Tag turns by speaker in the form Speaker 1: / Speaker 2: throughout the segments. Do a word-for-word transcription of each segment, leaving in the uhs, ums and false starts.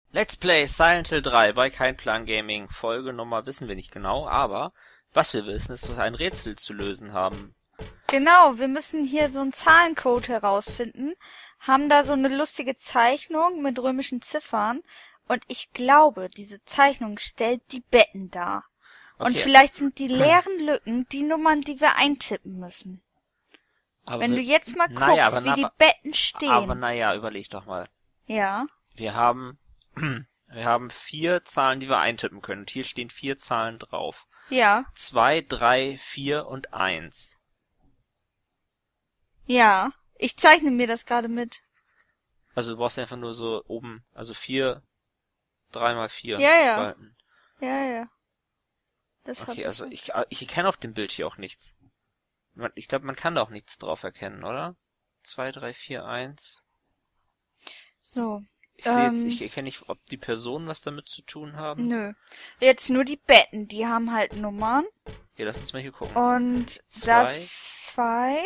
Speaker 1: Let's Play Silent Hill drei bei Kein Plan Gaming. Folgenummer wissen wir nicht genau, aber was wir wissen, ist, dass wir ein Rätsel zu lösen haben.
Speaker 2: Genau, wir müssen hier so einen Zahlencode herausfinden, haben da so eine lustige Zeichnung mit römischen Ziffern und ich glaube, diese Zeichnung stellt die Betten dar. Und
Speaker 1: Okay.
Speaker 2: vielleicht sind die leeren Lücken die Nummern, die wir eintippen müssen.
Speaker 1: Aber
Speaker 2: Wenn
Speaker 1: wir,
Speaker 2: du jetzt mal guckst,
Speaker 1: naja, aber,
Speaker 2: wie die
Speaker 1: aber,
Speaker 2: Betten stehen.
Speaker 1: aber naja, überleg doch mal.
Speaker 2: Ja,
Speaker 1: Wir haben, wir haben vier Zahlen, die wir eintippen können. Und hier stehen vier Zahlen drauf.
Speaker 2: ja,
Speaker 1: Zwei, drei, vier und eins.
Speaker 2: ja. Ich zeichne mir das gerade mit.
Speaker 1: Also du brauchst einfach nur so oben, also vier, drei mal vier.
Speaker 2: Ja, ja.
Speaker 1: Spalten.
Speaker 2: Ja, ja. Das hab
Speaker 1: Okay,
Speaker 2: ich
Speaker 1: also
Speaker 2: schon.
Speaker 1: ich, ich erkenne auf dem Bild hier auch nichts. Man- Ich glaube, man kann da auch nichts drauf erkennen, oder? Zwei, drei, vier, eins.
Speaker 2: So,
Speaker 1: Ich sehe jetzt,
Speaker 2: Ähm.
Speaker 1: ich erkenne nicht, ob die Personen was damit zu tun haben.
Speaker 2: nö. Jetzt nur die Betten, die haben halt Nummern.
Speaker 1: Hier, lass uns mal hier gucken.
Speaker 2: Und
Speaker 1: Zwei.
Speaker 2: das zwei.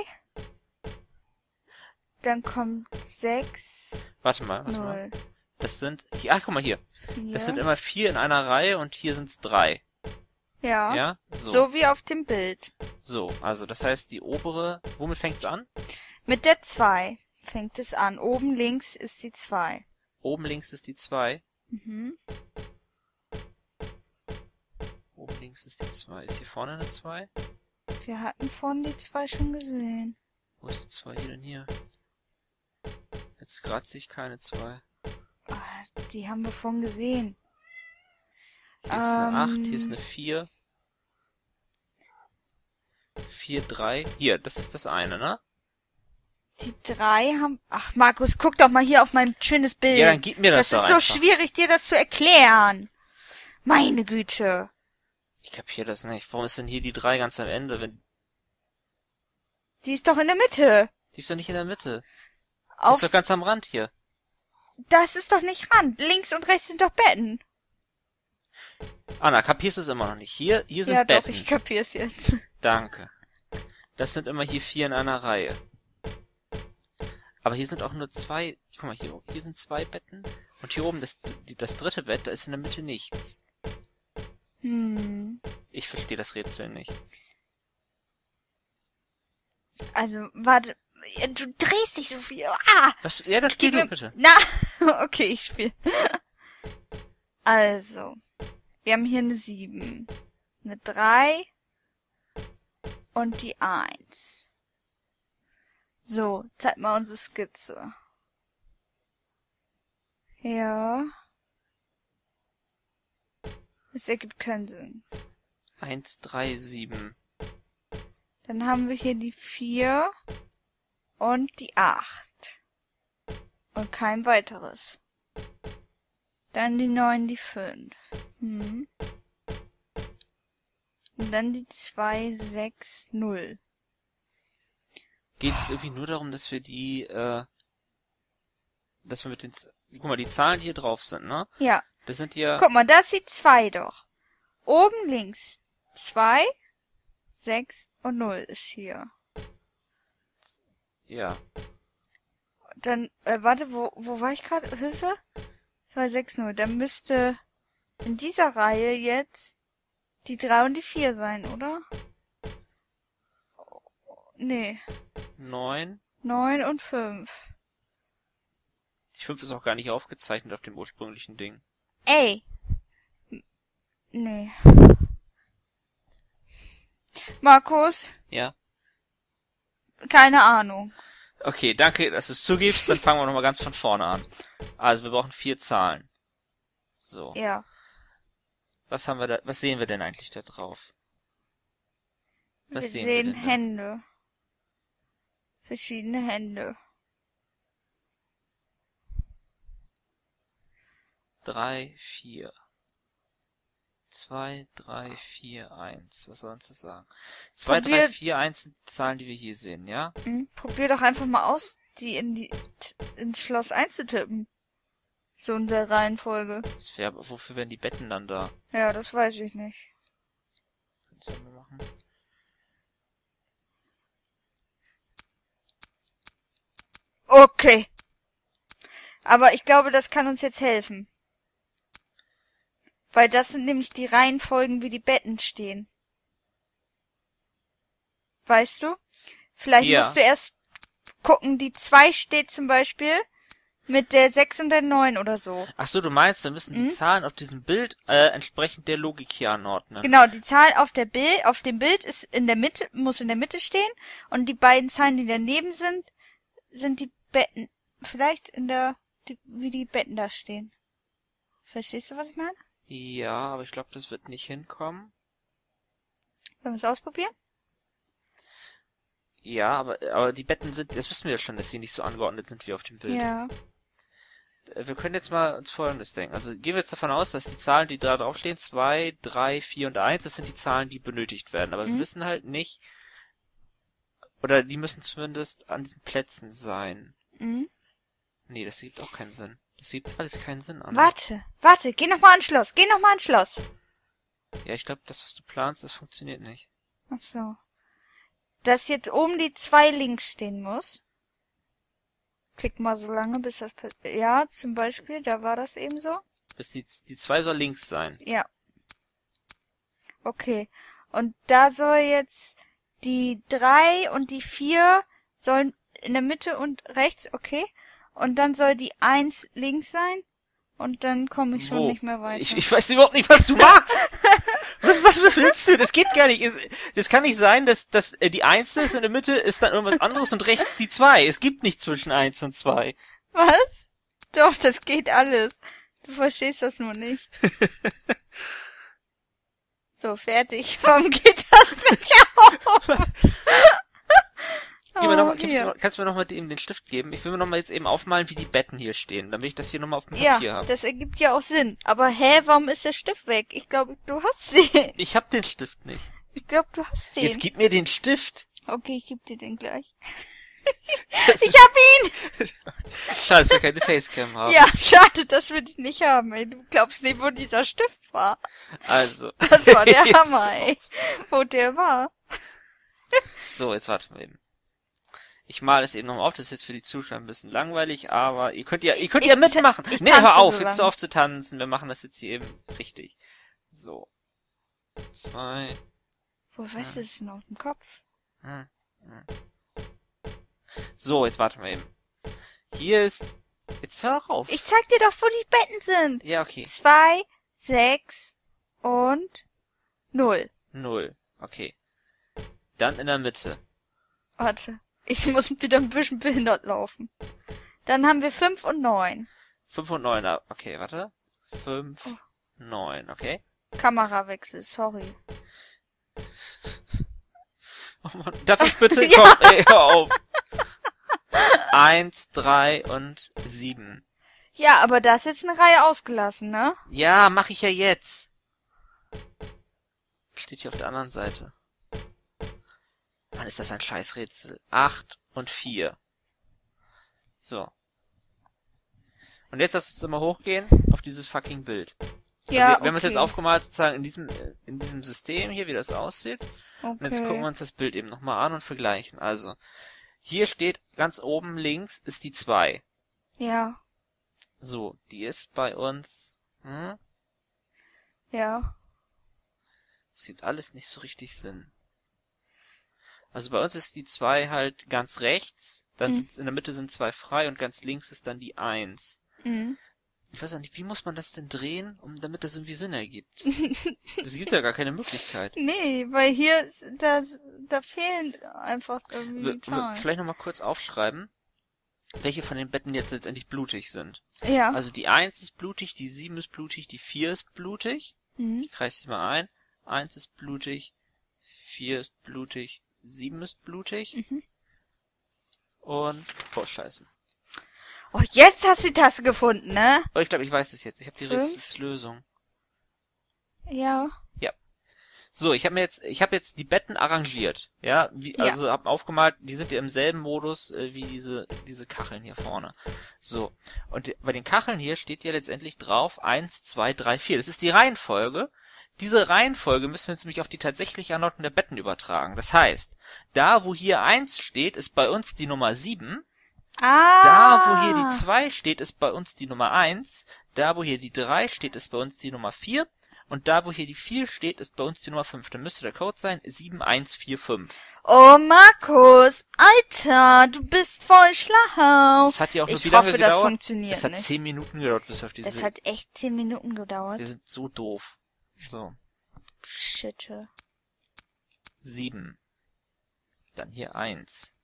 Speaker 2: Dann kommt sechs,
Speaker 1: Warte mal, warte mal.
Speaker 2: null,
Speaker 1: Das sind, hier, ach, guck mal hier.
Speaker 2: vier.
Speaker 1: Das sind immer vier in einer Reihe und hier sind's drei.
Speaker 2: ja,
Speaker 1: Ja? So.
Speaker 2: so wie auf dem Bild.
Speaker 1: So, also das heißt, die obere, womit fängt's an?
Speaker 2: Mit der zwei fängt es an. Oben links ist die zwei.
Speaker 1: Oben links ist die zwei.
Speaker 2: Mhm.
Speaker 1: Oben links ist die zwei. Ist hier vorne eine zwei?
Speaker 2: Wir hatten vorhin die zwei schon gesehen.
Speaker 1: Wo ist die zwei hier denn hier? Jetzt gerade sehe ich keine zwei.
Speaker 2: Ah, die haben wir vorhin gesehen.
Speaker 1: Hier ist eine acht,
Speaker 2: Ähm.
Speaker 1: hier ist eine vier. vier, drei. Hier, das ist das eine, ne?
Speaker 2: Die drei haben... Ach, Markus, guck doch mal hier auf mein schönes Bild.
Speaker 1: Ja, dann gib mir das
Speaker 2: Das
Speaker 1: doch
Speaker 2: ist so
Speaker 1: einfach.
Speaker 2: schwierig, dir das zu erklären. Meine Güte.
Speaker 1: Ich kapier das nicht. Warum ist denn hier die drei ganz am Ende, wenn...
Speaker 2: Die ist doch in der Mitte.
Speaker 1: Die ist doch nicht in der Mitte. Die
Speaker 2: Auf...
Speaker 1: ist doch ganz am Rand hier.
Speaker 2: Das ist doch nicht Rand. Links und rechts sind doch Betten.
Speaker 1: Anna, kapierst du es immer noch nicht? Hier, hier sind
Speaker 2: Ja,
Speaker 1: Betten.
Speaker 2: doch, ich kapier's jetzt.
Speaker 1: Danke. Das sind immer hier vier in einer Reihe. Aber hier sind auch nur zwei... Guck mal, hier, hier sind zwei Betten. Und hier oben, das, die- das dritte Bett, da ist in der Mitte nichts.
Speaker 2: Hm.
Speaker 1: Ich verstehe das Rätsel nicht.
Speaker 2: Also, warte. Du drehst dich so viel. Ah!
Speaker 1: Was? Ja, dann spiel
Speaker 2: Gib
Speaker 1: du
Speaker 2: mir...
Speaker 1: bitte.
Speaker 2: Na, okay, ich spiel. Also, wir haben hier eine sieben, eine drei und die eins. So, zeig mal unsere Skizze. Ja. Das ergibt keinen Sinn.
Speaker 1: Eins, drei, sieben.
Speaker 2: Dann haben wir hier die vier und die acht. Und kein weiteres. Dann die neun, die fünf. Hm. Und dann die zwei, sechs, null.
Speaker 1: Geht es irgendwie nur darum, dass wir die, äh, dass wir mit den, Z- guck mal, die Zahlen, die hier drauf sind, ne?
Speaker 2: Ja.
Speaker 1: Das sind ja,
Speaker 2: Guck mal, da ist die zwei doch. Oben links zwei, sechs und null ist hier.
Speaker 1: ja,
Speaker 2: Dann, äh, warte, wo, wo war ich gerade? Hilfe? zwei, sechs, null. Dann müsste in dieser Reihe jetzt die drei und die vier sein, oder? Nee,
Speaker 1: neun.
Speaker 2: neun und fünf.
Speaker 1: Die fünf ist auch gar nicht aufgezeichnet auf dem ursprünglichen Ding.
Speaker 2: Ey! M- Nee. Markus?
Speaker 1: Ja?
Speaker 2: Keine Ahnung.
Speaker 1: Okay, danke, dass du es zugibst, dann fangen wir nochmal ganz von vorne an. Also, wir brauchen vier Zahlen. So.
Speaker 2: Ja.
Speaker 1: Was haben wir da, was sehen wir denn eigentlich da drauf? Was
Speaker 2: Wir
Speaker 1: sehen
Speaker 2: sehen
Speaker 1: wir denn da?
Speaker 2: Hände. Verschiedene Hände.
Speaker 1: Drei, vier. Zwei, drei, vier, eins. Was soll uns das sagen? Zwei, drei,
Speaker 2: Probier-
Speaker 1: vier, eins sind die Zahlen, die wir hier sehen, ja?
Speaker 2: Hm? Probier doch einfach mal aus, die in die t- ins Schloss einzutippen. So in der Reihenfolge.
Speaker 1: Das wär, wofür wären die Betten dann da?
Speaker 2: Ja, das weiß ich nicht.
Speaker 1: Kannst du ja mal machen.
Speaker 2: Okay. Aber ich glaube, das kann uns jetzt helfen. Weil das sind nämlich die Reihenfolgen, wie die Betten stehen. Weißt du? Vielleicht
Speaker 1: Ja.
Speaker 2: musst du erst gucken, die zwei steht zum Beispiel mit der sechs und der neun oder so.
Speaker 1: Ach so, du meinst, wir müssen
Speaker 2: Mhm.
Speaker 1: die Zahlen auf diesem Bild äh, entsprechend der Logik hier anordnen.
Speaker 2: Genau, die Zahl auf der Bild, auf dem Bild ist in der Mitte, muss in der Mitte stehen und die beiden Zahlen, die daneben sind, sind die Betten. Vielleicht in der, die, wie die Betten da stehen. Verstehst du, was ich meine?
Speaker 1: Ja, aber ich glaube, das wird nicht hinkommen.
Speaker 2: Wollen wir es ausprobieren?
Speaker 1: Ja, aber, aber die Betten sind, das wissen wir ja schon, dass sie nicht so angeordnet sind wie auf dem Bild.
Speaker 2: Ja.
Speaker 1: Wir können jetzt mal uns Folgendes denken. Also gehen wir jetzt davon aus, dass die Zahlen, die da draufstehen, zwei, drei, vier und eins, das sind die Zahlen, die benötigt werden. Aber
Speaker 2: Mhm.
Speaker 1: wir wissen halt nicht, oder die müssen zumindest an diesen Plätzen sein.
Speaker 2: Mhm.
Speaker 1: Nee, das ergibt auch keinen Sinn. Das ergibt alles keinen Sinn an.
Speaker 2: Warte, warte, geh noch mal ans Schloss, geh noch mal ans Schloss.
Speaker 1: Ja, ich glaube, das, was du planst, das funktioniert nicht.
Speaker 2: Ach so. Dass jetzt oben die zwei links stehen muss. Klick mal so lange, bis das... Ja, zum Beispiel, da war das eben so.
Speaker 1: Bis die, die zwei soll links sein.
Speaker 2: Ja. Okay. Und da soll jetzt die drei und die vier sollen in der Mitte und rechts, okay. Und dann soll die eins links sein. Und dann komme ich schon
Speaker 1: Wo?
Speaker 2: nicht mehr weiter.
Speaker 1: Ich, ich weiß überhaupt nicht, was du machst. was, was, was willst du? Das geht gar nicht. Es, das kann nicht sein, dass, dass äh, die eins ist, in der Mitte ist dann irgendwas anderes und rechts die zwei. Es gibt nicht zwischen eins und zwei.
Speaker 2: Was? Doch, das geht alles. Du verstehst das nur nicht. So, fertig. Warum geht das nicht auf?
Speaker 1: Gib mir noch mal,
Speaker 2: Oh,
Speaker 1: gibst du noch, kannst du mir noch mal eben den Stift geben? Ich will mir noch mal jetzt eben aufmalen, wie die Betten hier stehen, damit ich das hier noch mal auf dem
Speaker 2: Ja,
Speaker 1: Papier habe.
Speaker 2: das ergibt ja auch Sinn. Aber hä, warum ist der Stift weg? Ich glaube, du hast den.
Speaker 1: Ich hab den Stift nicht.
Speaker 2: Ich glaube, du hast den.
Speaker 1: Jetzt gib mir den Stift.
Speaker 2: Okay, ich geb dir den gleich.
Speaker 1: Das
Speaker 2: Ich
Speaker 1: ist-
Speaker 2: hab ihn!
Speaker 1: Schade, dass wir keine Facecam haben.
Speaker 2: Ja, schade, dass wir die nicht haben, ey. Du glaubst nicht, wo dieser Stift war.
Speaker 1: Also.
Speaker 2: Das war der
Speaker 1: Jetzt-
Speaker 2: Hammer, ey. Wo der war.
Speaker 1: So, jetzt warten wir eben. Ich male es eben nochmal auf, das ist jetzt für die Zuschauer ein bisschen langweilig, aber ihr könnt ja, ihr könnt
Speaker 2: Ich
Speaker 1: ja
Speaker 2: ta-
Speaker 1: mitmachen.
Speaker 2: ich
Speaker 1: Nee,
Speaker 2: tanze
Speaker 1: hör auf,
Speaker 2: so
Speaker 1: jetzt
Speaker 2: lang.
Speaker 1: auf zu tanzen. Wir machen das jetzt hier eben richtig. So. Zwei.
Speaker 2: Wo weißt du es denn aus dem Kopf?
Speaker 1: Hm, hm. So, jetzt warten wir eben. Hier ist, jetzt hör auf.
Speaker 2: Ich zeig dir doch, wo die Betten sind.
Speaker 1: Ja, okay.
Speaker 2: Zwei, sechs und null.
Speaker 1: Null. Okay. Dann in der Mitte.
Speaker 2: Warte. Ich muss wieder ein bisschen behindert laufen. Dann haben wir fünf und neun.
Speaker 1: Fünf und neun. ah, Okay, warte. Fünf,
Speaker 2: Oh.
Speaker 1: neun, okay.
Speaker 2: Kamerawechsel, sorry.
Speaker 1: Oh Mann, darf ich bitte?
Speaker 2: Ja.
Speaker 1: Komm, ey, hör auf. Eins, drei und sieben.
Speaker 2: Ja, aber da ist jetzt eine Reihe ausgelassen, ne?
Speaker 1: Ja, mach ich ja jetzt. Steht hier auf der anderen Seite. Mann, ist das ein Scheißrätsel. Acht und vier. So. Und jetzt lass uns mal hochgehen auf dieses fucking Bild.
Speaker 2: Ja,
Speaker 1: Also, wir haben es
Speaker 2: okay.
Speaker 1: jetzt aufgemalt, sozusagen in diesem, äh, in diesem System hier, wie das aussieht. Und jetzt gucken wir
Speaker 2: Okay.
Speaker 1: uns das Bild eben nochmal an und vergleichen. Also, hier steht ganz oben links ist die zwei.
Speaker 2: Ja,
Speaker 1: So, die ist bei uns, hm?
Speaker 2: ja.
Speaker 1: Das gibt alles nicht so richtig Sinn. Also bei uns ist die zwei halt ganz rechts, dann
Speaker 2: Mhm.
Speaker 1: sind in der Mitte sind zwei frei und ganz links ist dann die eins.
Speaker 2: Mhm.
Speaker 1: Ich weiß auch nicht, wie muss man das denn drehen, um damit das irgendwie Sinn ergibt? Es gibt ja gar keine Möglichkeit.
Speaker 2: Nee, weil hier, ist- da, da fehlen einfach irgendwie
Speaker 1: Wir,
Speaker 2: die
Speaker 1: wir,
Speaker 2: Zahlen.
Speaker 1: vielleicht nochmal kurz aufschreiben, welche von den Betten jetzt letztendlich blutig sind.
Speaker 2: Ja.
Speaker 1: Also die eins ist blutig, die sieben ist blutig, die vier ist blutig.
Speaker 2: Mhm.
Speaker 1: Ich kreise sie mal ein. eins ist blutig, vier ist blutig, sieben ist blutig.
Speaker 2: Mhm.
Speaker 1: Und, oh scheiße.
Speaker 2: Oh, jetzt hast du die Tasse gefunden, ne?
Speaker 1: Oh, ich glaube, ich weiß es jetzt. Ich habe die
Speaker 2: Fünf?
Speaker 1: Rätselslösung.
Speaker 2: Ja.
Speaker 1: So, ich habe mir jetzt, ich habe jetzt die Betten arrangiert, ja, wie,
Speaker 2: Ja.
Speaker 1: also habe aufgemalt, die sind ja im selben Modus äh, wie diese diese Kacheln hier vorne. So, und die, bei den Kacheln hier steht ja letztendlich drauf eins, zwei, drei, vier. Das ist die Reihenfolge. Diese Reihenfolge müssen wir jetzt nämlich auf die tatsächliche Anordnung der Betten übertragen. Das heißt, da wo hier eins steht, ist bei uns die Nummer sieben.
Speaker 2: Ah.
Speaker 1: Da, wo hier die zwei steht, ist bei uns die Nummer eins. Da, wo hier die drei steht, ist bei uns die Nummer vier. Und da, wo hier die vier steht, ist bei uns die Nummer fünf. Dann müsste der Code sein sieben eins vier fünf.
Speaker 2: Oh, Markus, Alter, du bist voll schlau.
Speaker 1: Das hat ja auch nur
Speaker 2: ich
Speaker 1: wie lange
Speaker 2: hoffe,
Speaker 1: gedauert?
Speaker 2: das funktioniert
Speaker 1: Das hat
Speaker 2: nicht.
Speaker 1: zehn Minuten gedauert, bis auf diese...
Speaker 2: Das hat echt zehn Minuten gedauert.
Speaker 1: Wir sind so doof. So.
Speaker 2: Shit.
Speaker 1: sieben. Dann hier eins.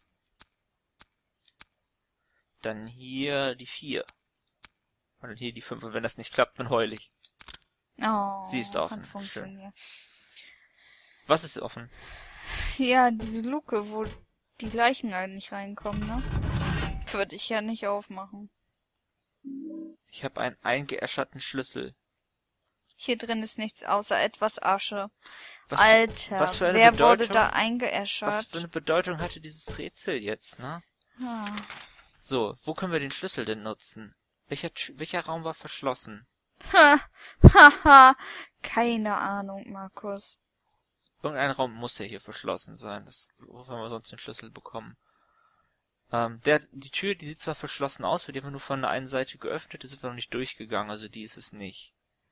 Speaker 1: Dann hier die vier. Und dann hier die fünf. Und wenn das nicht klappt, dann heul ich.
Speaker 2: Oh,
Speaker 1: Sie ist offen.
Speaker 2: hat funktioniert.
Speaker 1: Was ist offen?
Speaker 2: Ja, diese Luke, wo die Leichen eigentlich reinkommen, ne? Würde ich ja nicht aufmachen.
Speaker 1: Ich habe einen eingeäscherten Schlüssel.
Speaker 2: Hier drin ist nichts außer etwas Asche.
Speaker 1: Was,
Speaker 2: Alter,
Speaker 1: was für eine
Speaker 2: wer
Speaker 1: Bedeutung,
Speaker 2: wurde da eingeäschert?
Speaker 1: Was für eine Bedeutung hatte dieses Rätsel jetzt, ne?
Speaker 2: Ah.
Speaker 1: So, wo können wir den Schlüssel denn nutzen? Welcher, welcher Raum war verschlossen?
Speaker 2: Ha, haha, keine Ahnung, Markus.
Speaker 1: Irgendein Raum muss ja hier verschlossen sein. Das, wofür wir sonst den Schlüssel bekommen. Ähm, der, die Tür, die sieht zwar verschlossen aus, wird aber nur von der einen Seite geöffnet, die sind wir noch nicht durchgegangen, also die ist es nicht.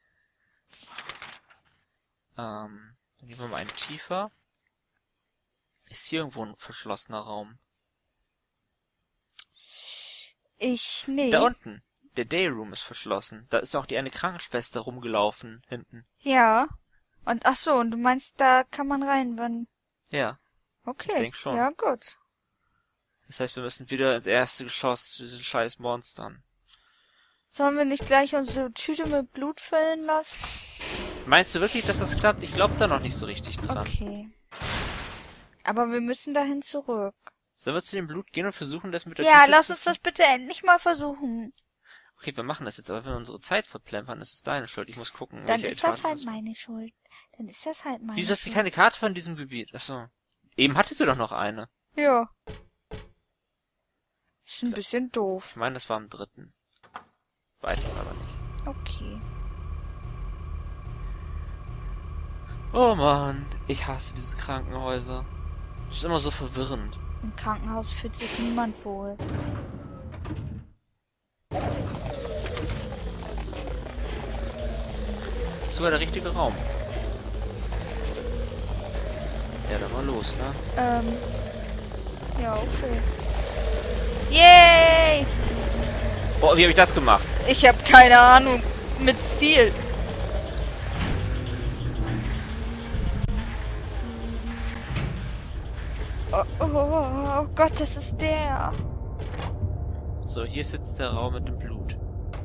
Speaker 1: Ähm, dann gehen wir mal einen tiefer. Ist hier irgendwo ein verschlossener Raum?
Speaker 2: Ich, nee.
Speaker 1: Da unten. Der Dayroom ist verschlossen. Da ist auch die eine Krankenschwester rumgelaufen, hinten.
Speaker 2: Ja. Und ach so, und du meinst, da kann man rein, wenn...
Speaker 1: Ja.
Speaker 2: Okay.
Speaker 1: Ich denk schon.
Speaker 2: Ja, gut.
Speaker 1: Das heißt, wir müssen wieder ins erste Geschoss zu diesen scheiß Monstern.
Speaker 2: Sollen wir nicht gleich unsere Tüte mit Blut füllen lassen?
Speaker 1: Meinst du wirklich, dass das klappt? Ich glaube da noch nicht so richtig dran.
Speaker 2: Okay. Aber wir müssen dahin zurück.
Speaker 1: Sollen wir zu dem Blut gehen und versuchen, das mit der
Speaker 2: Ja,
Speaker 1: Tüte
Speaker 2: lass
Speaker 1: zu...
Speaker 2: uns das bitte endlich mal versuchen.
Speaker 1: Okay, wir machen das jetzt, aber wenn wir unsere Zeit verplempern, ist es deine Schuld. Ich muss gucken,
Speaker 2: Dann
Speaker 1: welche
Speaker 2: ist das
Speaker 1: Etage
Speaker 2: halt
Speaker 1: das-
Speaker 2: meine Schuld. Dann ist das halt meine
Speaker 1: Wieso hat sie
Speaker 2: Schuld.
Speaker 1: keine Karte von diesem Gebiet? Achso. Eben hatte sie doch noch eine.
Speaker 2: Ja. Ist ein bisschen doof.
Speaker 1: Ich meine, das war am dritten. Weiß es aber nicht.
Speaker 2: Okay.
Speaker 1: Oh Mann, ich hasse diese Krankenhäuser. Das ist immer so verwirrend.
Speaker 2: Im Krankenhaus fühlt sich niemand wohl.
Speaker 1: Das war der richtige Raum. Ja, dann mal los, ne?
Speaker 2: Ähm. Ja, okay. Yay!
Speaker 1: Boah, wie habe ich das gemacht?
Speaker 2: Ich hab keine Ahnung. Mit Stil. Oh, oh, oh, oh Gott, das ist der.
Speaker 1: So, hier sitzt der Raum mit dem Blut.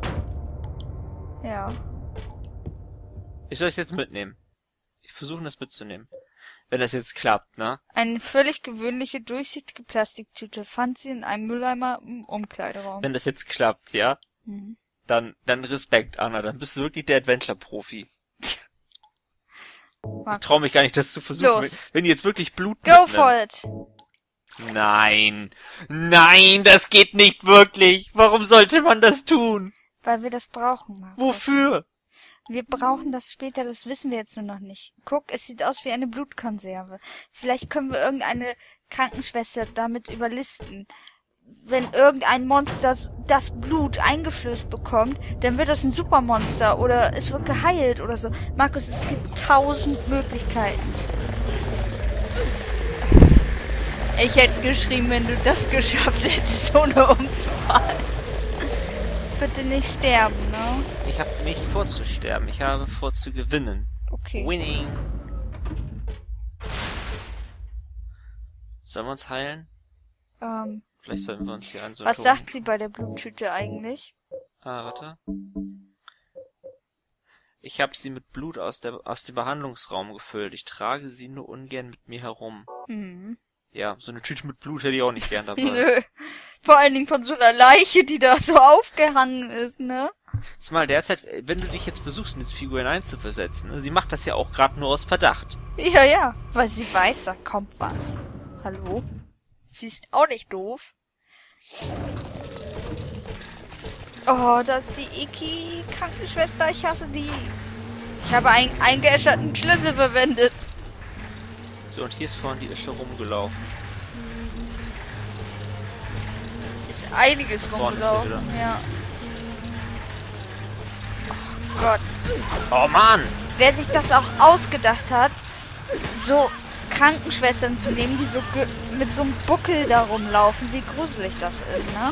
Speaker 2: Ja.
Speaker 1: Ich soll es jetzt mitnehmen. Ich versuche das mitzunehmen. Wenn das jetzt klappt, ne?
Speaker 2: Eine völlig gewöhnliche, durchsichtige Plastiktüte fand sie in einem Mülleimer im Umkleideraum.
Speaker 1: Wenn das jetzt klappt, ja?
Speaker 2: Mhm.
Speaker 1: Dann, dann Respekt, Anna. Dann bist du wirklich der Adventure-Profi. Ich traue mich gar nicht, das zu versuchen.
Speaker 2: Los.
Speaker 1: Wenn, wenn die jetzt wirklich Blut
Speaker 2: Go
Speaker 1: mitnehmen.
Speaker 2: for it!
Speaker 1: Nein. Nein, das geht nicht wirklich. Warum sollte man das tun?
Speaker 2: Weil wir das brauchen, Markus.
Speaker 1: Wofür?
Speaker 2: Wir brauchen das später, das wissen wir jetzt nur noch nicht. Guck, es sieht aus wie eine Blutkonserve. Vielleicht können wir irgendeine Krankenschwester damit überlisten. Wenn irgendein Monster das Blut eingeflößt bekommt, dann wird das ein Supermonster oder es wird geheilt oder so. Markus, es gibt tausend Möglichkeiten. Ich hätte geschrieben, wenn du das geschafft hättest, ohne umzufallen. Bitte nicht sterben, ne?
Speaker 1: Ich habe nicht vor zu sterben. Ich habe vor zu gewinnen.
Speaker 2: Okay.
Speaker 1: Winning. Sollen wir uns heilen?
Speaker 2: Ähm,
Speaker 1: Vielleicht sollten wir uns hier an so
Speaker 2: was sagt sie bei der Bluttüte eigentlich?
Speaker 1: Ah, warte. Ich habe sie mit Blut aus, der, aus dem Behandlungsraum gefüllt. Ich trage sie nur ungern mit mir herum.
Speaker 2: Hm.
Speaker 1: Ja, so eine Tüte mit Blut hätte ich auch nicht gern dabei.
Speaker 2: Nö. Vor allen Dingen von so einer Leiche, die da so aufgehangen ist, ne?
Speaker 1: Zumal derzeit, wenn du dich jetzt versuchst, in diese Figur hineinzuversetzen, ne, sie macht das ja auch gerade nur aus Verdacht.
Speaker 2: Ja, ja, weil sie weiß, da kommt was. Hallo? Sie ist auch nicht doof. Oh, das ist die Iki-Krankenschwester. Ich hasse die. Ich habe einen eingeäscherten Schlüssel verwendet.
Speaker 1: So, und hier ist vorhin die Ische rumgelaufen.
Speaker 2: Ist einiges
Speaker 1: Vorne ist sie
Speaker 2: rumgelaufen, ja. Oh Gott.
Speaker 1: Oh Mann!
Speaker 2: wer sich das auch ausgedacht hat, so Krankenschwestern zu nehmen, die so mit so einem Buckel da rumlaufen, wie gruselig das ist, ne?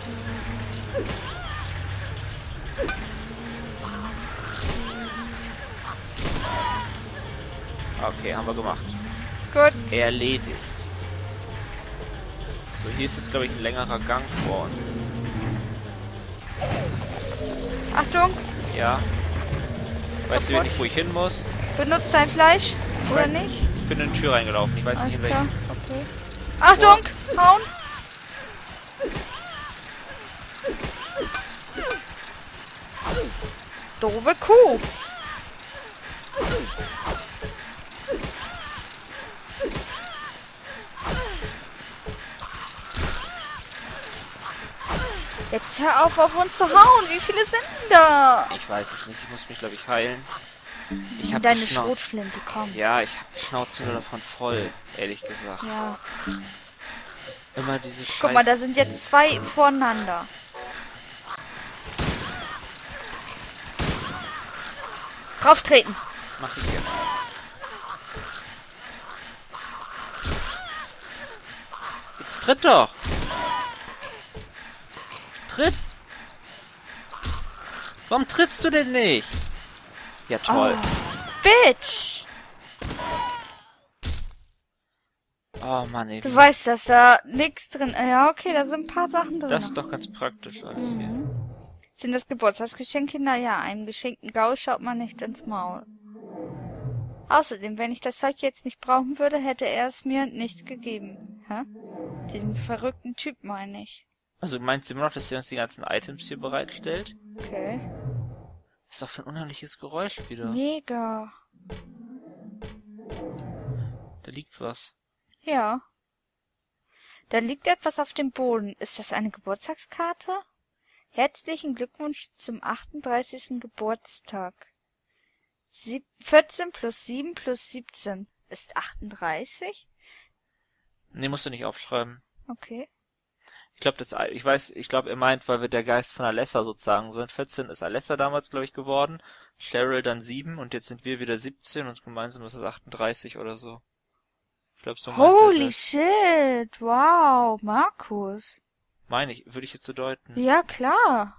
Speaker 1: Okay, haben wir gemacht.
Speaker 2: Gut.
Speaker 1: Erledigt. So, hier ist jetzt, glaube ich, ein längerer Gang vor uns.
Speaker 2: Achtung!
Speaker 1: Ja. Weißt du nicht, wo ich hin muss?
Speaker 2: Benutzt dein Fleisch, oder nicht?
Speaker 1: Ich bin in die Tür reingelaufen. Ich weiß
Speaker 2: Alles
Speaker 1: nicht, in
Speaker 2: klar.
Speaker 1: welchen.
Speaker 2: Okay. Achtung! Hauen! Doofe Kuh! Jetzt hör auf, auf uns zu hauen. Wie viele sind denn da?
Speaker 1: Ich weiß es nicht. Ich muss mich, glaube ich, heilen. Ich hab
Speaker 2: Deine
Speaker 1: die Schnau-
Speaker 2: Schrotflinte, komm.
Speaker 1: Ja, ich habe die Schnauze nur davon voll, ehrlich gesagt.
Speaker 2: Ja.
Speaker 1: Immer diese Scheiß...
Speaker 2: Guck mal, da sind jetzt zwei voneinander. Drauf treten.
Speaker 1: Mach ich jetzt. Jetzt tritt doch! Tritt! Warum trittst du denn nicht? Ja, toll.
Speaker 2: Oh, Bitch!
Speaker 1: Oh Mann, ey.
Speaker 2: Du weißt, dass da nichts drin... Ja, okay, da sind ein paar Sachen drin.
Speaker 1: Das ist doch ganz praktisch alles hier.
Speaker 2: Sind das Geburtstagsgeschenke? Naja, einem geschenkten Gaul schaut man nicht ins Maul. Außerdem, wenn ich das Zeug jetzt nicht brauchen würde, hätte er es mir nicht gegeben. Hä? Diesen verrückten Typ meine ich.
Speaker 1: Also meinst du immer noch, dass er uns die ganzen Items hier bereitstellt?
Speaker 2: Okay.
Speaker 1: Ist doch für ein unheimliches Geräusch wieder.
Speaker 2: Mega.
Speaker 1: Da liegt was.
Speaker 2: Ja. Da liegt etwas auf dem Boden. Ist das eine Geburtstagskarte? Herzlichen Glückwunsch zum achtunddreißigsten Geburtstag. Sieb- vierzehn plus sieben plus siebzehn ist achtunddreißig?
Speaker 1: Nee, musst du nicht aufschreiben.
Speaker 2: Okay.
Speaker 1: Ich glaube, das, ich weiß, ich glaube, er meint, weil wir der Geist von Alessa sozusagen sind. vierzehn ist Alessa damals, glaube ich, geworden. Cheryl dann sieben und jetzt sind wir wieder siebzehn und gemeinsam ist es achtunddreißig oder so. Ich glaube, so meint er
Speaker 2: Holy
Speaker 1: das.
Speaker 2: shit! Wow, Markus.
Speaker 1: Meine ich, würde ich jetzt so deuten.
Speaker 2: Ja, klar.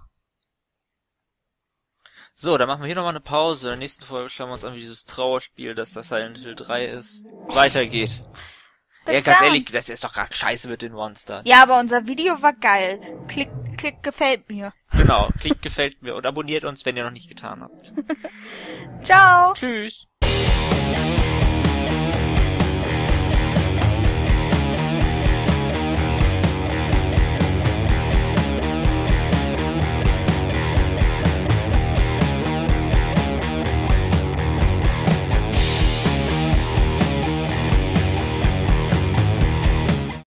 Speaker 1: So, dann machen wir hier nochmal eine Pause. In der nächsten Folge schauen wir uns an, wie dieses Trauerspiel, das das Silent Hill drei ist, weitergeht.
Speaker 2: Bis
Speaker 1: Ja, ganz
Speaker 2: dann.
Speaker 1: ehrlich, das ist doch gerade scheiße mit den Monstern.
Speaker 2: Ja, aber unser Video war geil. Klick, klick, gefällt mir.
Speaker 1: Genau, klickt, gefällt mir und abonniert uns, wenn ihr noch nicht getan habt.
Speaker 2: Ciao.
Speaker 1: Tschüss.